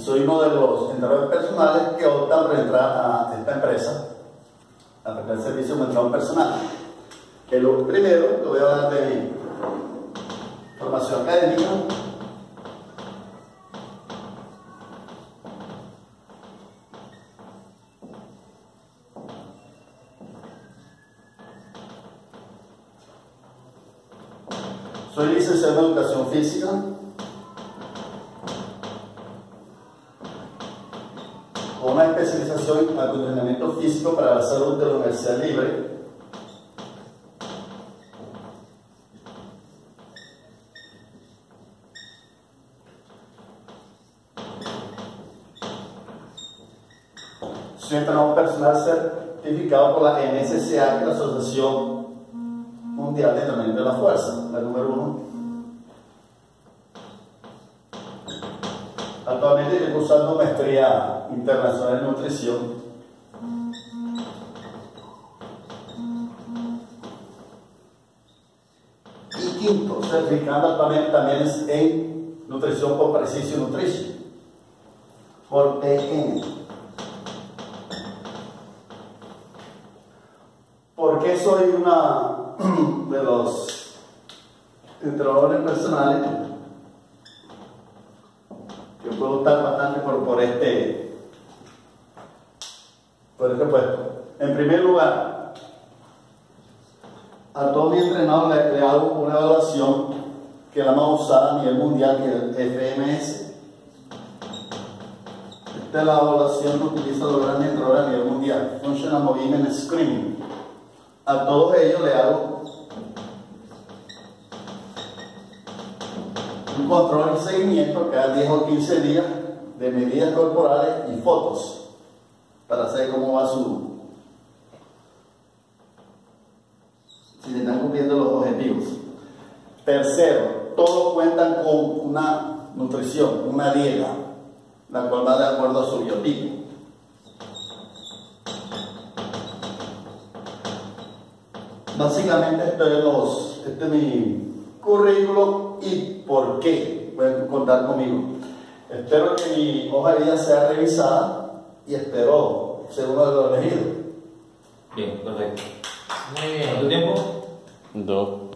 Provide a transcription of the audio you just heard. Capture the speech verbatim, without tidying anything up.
soy uno de los entrenadores personales que optan por entrar a esta empresa, a prestar servicio como entrenador personal. Que lo primero, te voy a hablar de mi formación académica. Soy licenciado en Educación Física. Con una especialización en acondicionamiento físico para la salud de la Universidad Libre. Soy entrenador personal certificado por la N S C A, que es la Asociación Mundial de Entrenamiento de la Fuerza, la número uno. Actualmente estoy cursando maestría internacional en nutrición. Y quinto, certificado actualmente también es en nutrición por Precision Nutrition, por P N. ¿Por qué soy una de los entrenadores personales que puedo optar bastante por, por este por este puesto? En primer lugar, a todo mi entrenador le, le hago una evaluación que es la más usada a nivel mundial, que es el F M S. Esta es la evaluación que utilizan los grandes entrenadores a nivel mundial, Functional Movement Screening. A todos ellos le hago un control y seguimiento cada diez o quince días de medidas corporales y fotos para saber cómo va su, si se están cumpliendo los objetivos. Tercero, todos cuentan con una nutrición, una dieta, la cual va de acuerdo a su biotipo. Básicamente esto es, los, este es mi currículum y por qué pueden contar conmigo. Espero que mi hoja de vida sea revisada y espero ser uno de los elegidos. Bien, perfecto. Muy bien. ¿Cuánto tiempo? Dos.